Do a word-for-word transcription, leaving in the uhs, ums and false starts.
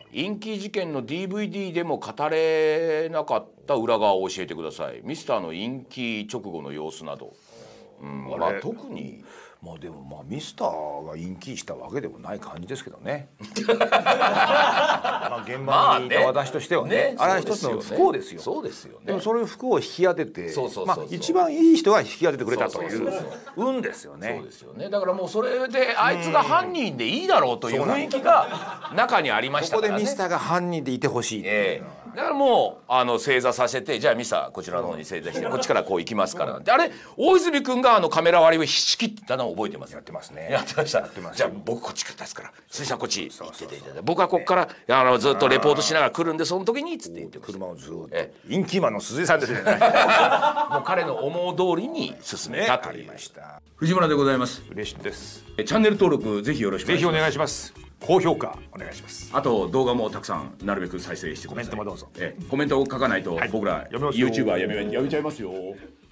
陰気事件の ディーブイディー でも語れなかった裏側を教えてください。ミスターの陰気直後の様子など。うん、まあ特に。 まあでもまあミスターが陰気したわけでもない感じですけどね。まあ現場にいた私としてはね、あれは一つの不幸ですよ。 そうですよね。 でもそれを不幸を引き当てて、まあ一番いい人が引き当ててくれたという運ですよね。 そうですよね。だからもうそれであいつが犯人でいいだろうという雰囲気が中にありましたからね。 ここでミスターが犯人でいてほしい。 ええ。だからもうあの正座させて、じゃあミスターこちらの方に正座してこっちからこう行きますからなんて、あれ大泉君があのカメラ割りを仕切ったのを覚えてます。 やってますね。 やってました。じゃあ僕こっちから立つから鈴木さんこっち行ってていただいて、僕はここからあのずっとレポートしながら来るんでその時につって言ってました。 車をずっと陰気マンの鈴井さんですね。もう彼の思う通りに進めたという。 藤村でございます。 嬉しいです。 チャンネル登録ぜひよろしくお願いします。 ぜひお願いします。高評価お願いします。 あと動画もたくさんなるべく再生してください。 コメントもどうぞ。 えコメントを書かないと僕ら YouTuber やめやめちゃいますよ。